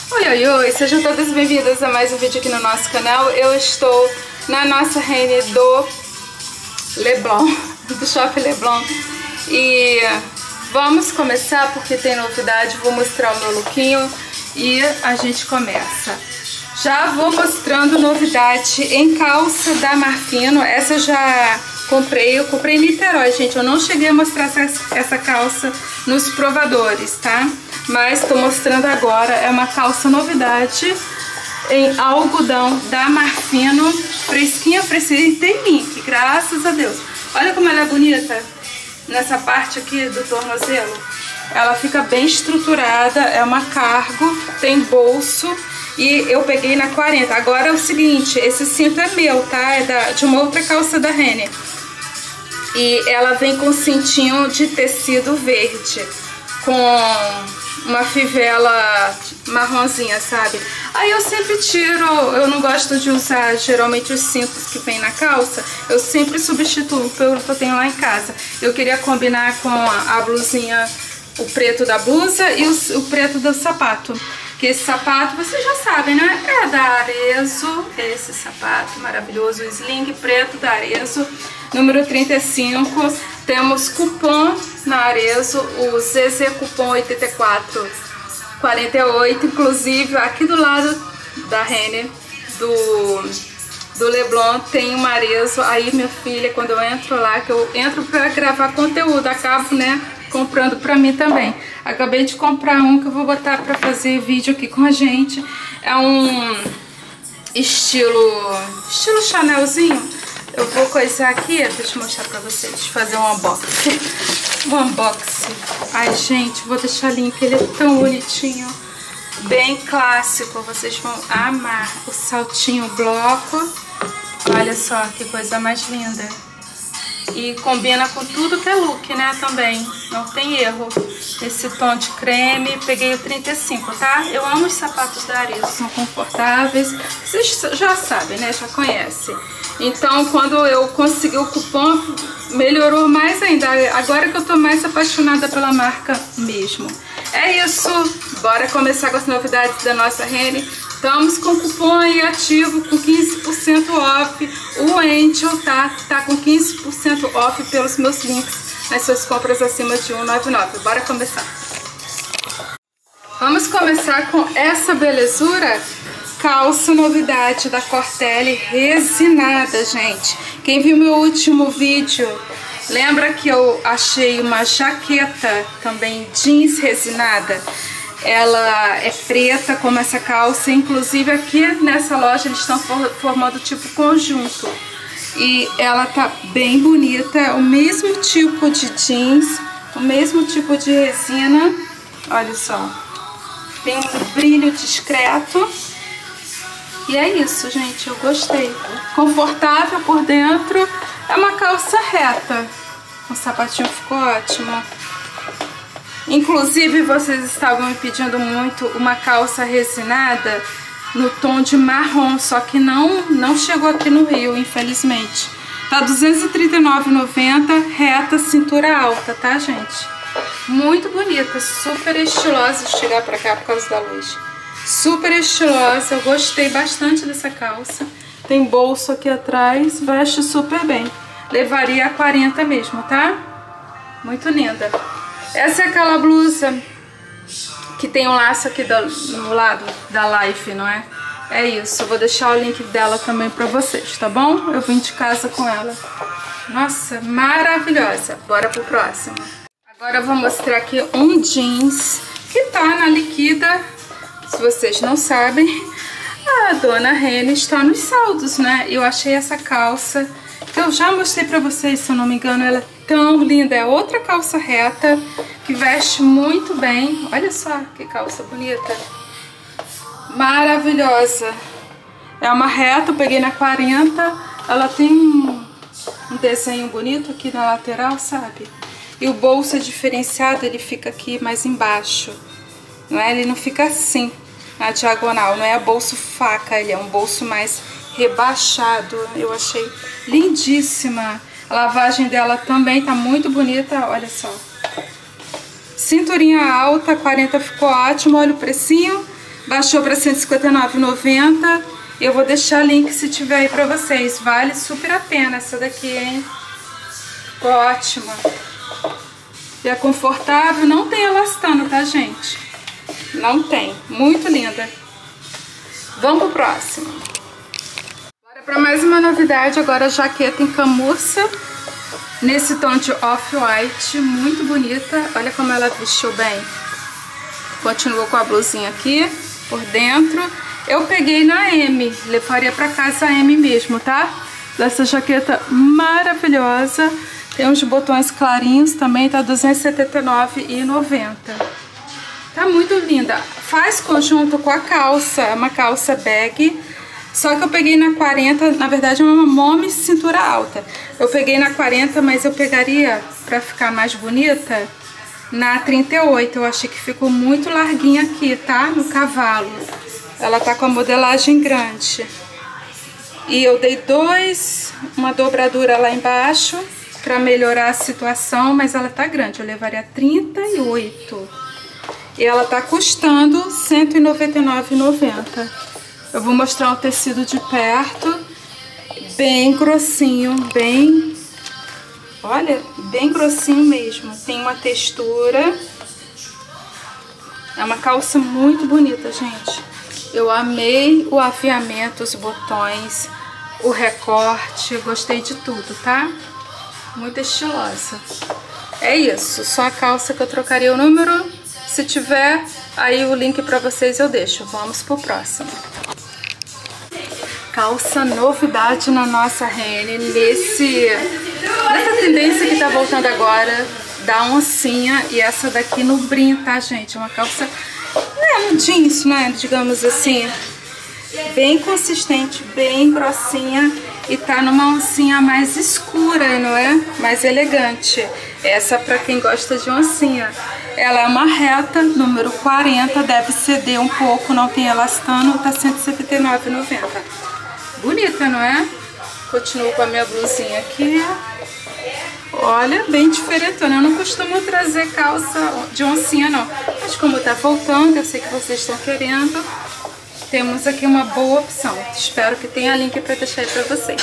Oi, oi, oi, sejam todas bem-vindas a mais um vídeo aqui no nosso canal. Eu estou na nossa Renner do Leblon, do Shopping Leblon. E vamos começar porque tem novidade, vou mostrar o meu lookinho e a gente começa. Já vou mostrando novidade em calça da Marfino. Essa eu já comprei, eu comprei em Niterói, gente. Eu não cheguei a mostrar essa calça nos provadores, tá? Mas tô mostrando agora, é uma calça novidade em algodão da Marfino, fresquinha, fresquinha, e tem link, graças a Deus. Olha como ela é bonita, nessa parte aqui do tornozelo. Ela fica bem estruturada, é uma cargo, tem bolso e eu peguei na 40. Agora é o seguinte, esse cinto é meu, tá? É de uma outra calça da Renner. E ela vem com cintinho de tecido verde, com uma fivela marronzinha, sabe? Aí eu sempre tiro, eu não gosto de usar geralmente os cintos que vem na calça, eu sempre substituo pelo que eu tenho lá em casa. Eu queria combinar com a blusinha, o preto da blusa e o preto do sapato. Que esse sapato, vocês já sabem, né? É da Arezzo, esse sapato maravilhoso, o sling preto da Arezzo, número 35. Temos cupom na Arezzo, o ZZ Cupom 8448, inclusive aqui do lado da Renner, do Leblon, tem uma Arezzo. Aí, minha filha, quando eu entro lá, que eu entro pra gravar conteúdo, acabo, né, comprando pra mim também. Acabei de comprar um que eu vou botar pra fazer vídeo aqui com a gente. É um estilo Chanelzinho. Eu vou coisar aqui, deixa eu mostrar pra vocês, fazer um unboxing. Um unboxing. Ai, gente, vou deixar link, ele é tão bonitinho. Bem clássico, vocês vão amar. O saltinho bloco. Olha só que coisa mais linda. E combina com tudo que é look, né, também. Não tem erro. Esse tom de creme, peguei o 35, tá? Eu amo os sapatos da Arezzo, são confortáveis. Vocês já sabem, né, já conhecem. Então, quando eu consegui o cupom, melhorou mais ainda. Agora que eu tô mais apaixonada pela marca mesmo. É isso. Bora começar com as novidades da nossa Renner. Estamos com cupom aí ativo com 15% off. O Angel tá com 15% off pelos meus links nas suas compras acima de R$1,99. Bora começar. Vamos começar com essa belezura. Calça novidade da Cortelle resinada, gente. Quem viu meu último vídeo, lembra que eu achei uma jaqueta também jeans resinada? Ela é preta como essa calça, inclusive aqui nessa loja eles estão formando tipo conjunto. E ela tá bem bonita, o mesmo tipo de jeans, o mesmo tipo de resina. Olha só, tem um brilho discreto. E é isso, gente, eu gostei. Confortável por dentro, é uma calça reta. O sapatinho ficou ótimo. Inclusive, vocês estavam me pedindo muito uma calça resinada no tom de marrom, só que não chegou aqui no Rio, infelizmente. Tá R$239,90, reta, cintura alta, tá, gente? Muito bonita, super estilosa de chegar pra cá por causa da luz. Super estilosa, eu gostei bastante dessa calça. Tem bolso aqui atrás, veste super bem. Levaria a 40 mesmo, tá? Muito linda. Essa é aquela blusa que tem um laço aqui no lado da Life, não é? É isso, eu vou deixar o link dela também pra vocês, tá bom? Eu vim de casa com ela. Nossa, maravilhosa. Bora pro próximo. Agora eu vou mostrar aqui um jeans que tá na Liquida. Se vocês não sabem, a dona Renner está nos saldos, né? Eu achei essa calça, que eu já mostrei pra vocês, se eu não me engano, ela é tão linda. É outra calça reta, que veste muito bem. Olha só que calça bonita. Maravilhosa. É uma reta, eu peguei na 40. Ela tem um desenho bonito aqui na lateral, sabe? E o bolso é diferenciado, ele fica aqui mais embaixo. Não é? Ele não fica assim, na diagonal. Não é bolso faca, ele é um bolso mais rebaixado. Eu achei lindíssima. A lavagem dela também tá muito bonita, olha só. Cinturinha alta, 40 ficou ótimo, olha o precinho. baixou para R$ 159,90. Eu vou deixar link se tiver aí pra vocês. Vale super a pena essa daqui, hein? Ficou ótima. E é confortável, não tem elastano, tá, gente? Não tem. Muito linda. Vamos pro próximo. Bora pra mais uma novidade. Agora a jaqueta em camurça. Nesse tom de off-white. Muito bonita. Olha como ela vestiu bem. Continua com a blusinha aqui por dentro. Eu peguei na M. Levaria pra casa a M mesmo, tá? Dessa jaqueta maravilhosa. Tem uns botões clarinhos também. Tá R$ 279,90. Tá muito linda. Faz conjunto com a calça. É uma calça bag. Só que eu peguei na 40. Na verdade é uma mome cintura alta. Eu peguei na 40, mas eu pegaria, pra ficar mais bonita, na 38. Eu achei que ficou muito larguinha aqui, tá? No cavalo. Ela tá com a modelagem grande. E eu dei uma dobradura lá embaixo pra melhorar a situação, mas ela tá grande. Eu levaria 38. E ela tá custando R$ 199,90. Eu vou mostrar o tecido de perto. Bem grossinho, bem... Olha, bem grossinho mesmo. Tem uma textura. É uma calça muito bonita, gente. Eu amei o afiamento, os botões, o recorte. Gostei de tudo, tá? Muito estilosa. É isso, só a calça que eu trocaria o número. Se tiver, aí o link pra vocês eu deixo. Vamos pro próximo. Calça novidade na nossa Renner. Nessa tendência que tá voltando agora, da oncinha. E essa daqui no brim, tá, gente? É uma calça, um jeans, né? Digamos assim. Bem consistente, bem grossinha. E tá numa oncinha mais escura, não é? Mais elegante. Essa pra quem gosta de oncinha. Ela é uma reta, número 40, deve ceder um pouco, não tem elastano, tá R$ 179,90. Bonita, não é? Continuo com a minha blusinha aqui. Olha, bem diferentona. Eu não costumo trazer calça de oncinha, não. Mas como tá voltando, eu sei que vocês estão querendo, temos aqui uma boa opção. Espero que tenha link pra deixar aí pra vocês.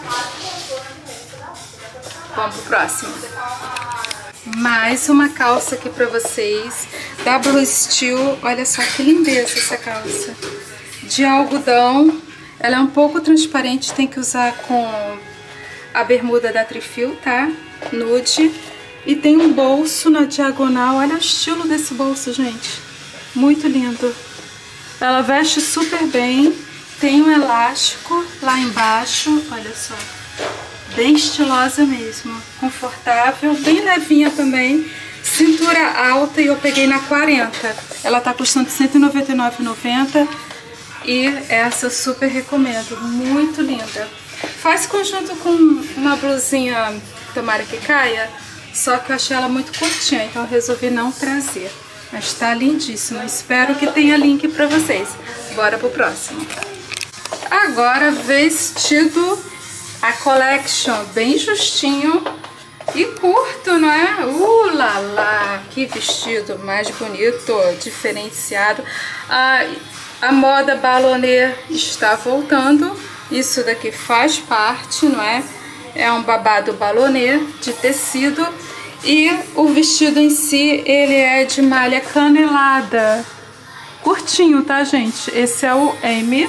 Vamos pro próximo. Mais uma calça aqui pra vocês, da Blue Steel. Olha só que lindeza essa calça. De algodão. Ela é um pouco transparente, tem que usar com a bermuda da Trifil, tá? Nude. E tem um bolso na diagonal. Olha o estilo desse bolso, gente. Muito lindo. Ela veste super bem. Tem um elástico lá embaixo. Olha só. Bem estilosa mesmo, confortável, bem levinha também, cintura alta e eu peguei na 40. Ela tá custando R$ 199,90 e essa eu super recomendo, muito linda. Faz conjunto com uma blusinha, tomara que caia, só que eu achei ela muito curtinha, então eu resolvi não trazer. Mas tá lindíssima, espero que tenha link pra vocês. Bora pro próximo. Agora, vestido... A collection bem justinho e curto, não é? Lá lá, que vestido mais bonito, diferenciado. A moda ballonê está voltando. Isso daqui faz parte, não é? É um babado ballonê de tecido. E o vestido em si, ele é de malha canelada. Curtinho, tá, gente? Esse é o M.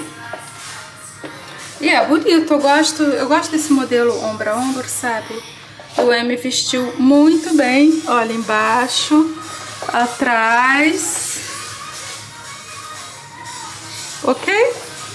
E é bonito, eu gosto desse modelo ombro a ombro, sabe? O M vestiu muito bem, olha, embaixo, atrás, ok?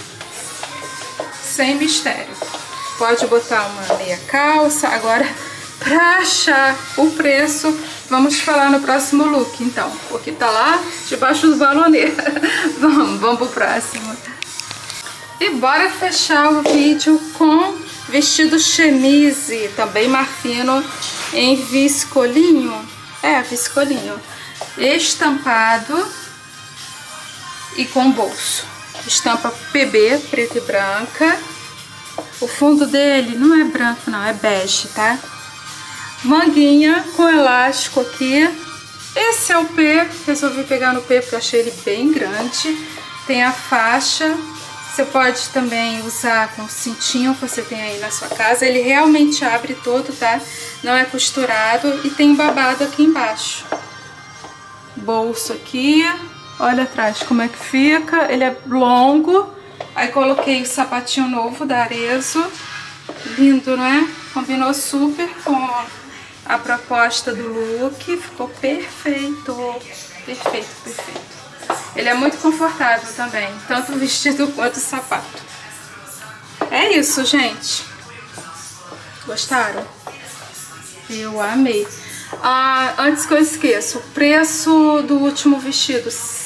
Sem mistério. Pode botar uma meia calça. Agora, pra achar o preço, vamos falar no próximo look, então, porque tá lá debaixo do balonê. Vamos pro próximo. E bora fechar o vídeo com vestido chemise, também marfino, em viscolinho. Viscolinho. Estampado e com bolso. Estampa PB, preta e branca. O fundo dele não é branco não, é bege, tá? Manguinha com elástico aqui. Esse é o P, resolvi pegar no P porque eu achei ele bem grande. tem a faixa. Você pode também usar com o cintinho que você tem aí na sua casa. Ele realmente abre todo, tá? Não é costurado. E tem babado aqui embaixo. Bolso aqui. Olha atrás como é que fica. Ele é longo. Aí coloquei o sapatinho novo da Arezzo. Lindo, né? Combinou super com a proposta do look. Ficou perfeito. Perfeito, perfeito. Ele é muito confortável também, tanto o vestido quanto o sapato. É isso, gente. Gostaram? Eu amei. Antes que eu esqueça, o preço do último vestido,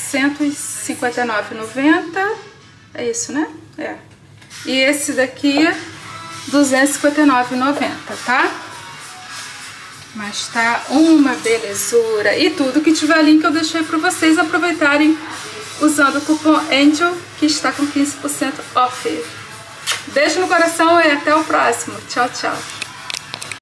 R$159,90. É isso, né? É. E esse daqui, R$259,90, tá? Mas tá uma belezura. E tudo que tiver link eu deixei para vocês aproveitarem usando o cupom ANGEL, que está com 15% off. Beijo no coração e até o próximo. Tchau, tchau.